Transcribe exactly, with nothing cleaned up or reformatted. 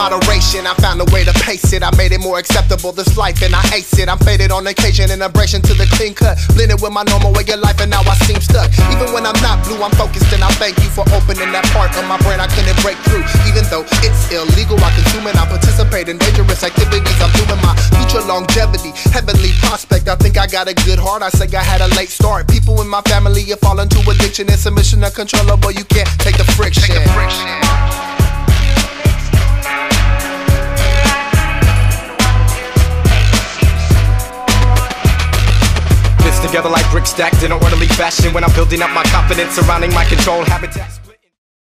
moderation, I found a way to pace it. I made it more acceptable, this life, and I ace it. I'm faded on occasion, an abrasion to the clean cut, blended with my normal way of life, and now I seem stuck. Even when I'm not blue, I'm focused, and I thank you for opening that part of my brain I couldn't break through. Even though it's illegal, I consume it, I participate in dangerous activities. I'm doing my future longevity, heavenly prospect. I think I got a good heart, I say I had a late start. People in my family have fallen to addiction and submission uncontrollable. You can't take the friction. Take the friction. Together like bricks stacked in an orderly fashion when I'm building up my confidence surrounding my control habitats.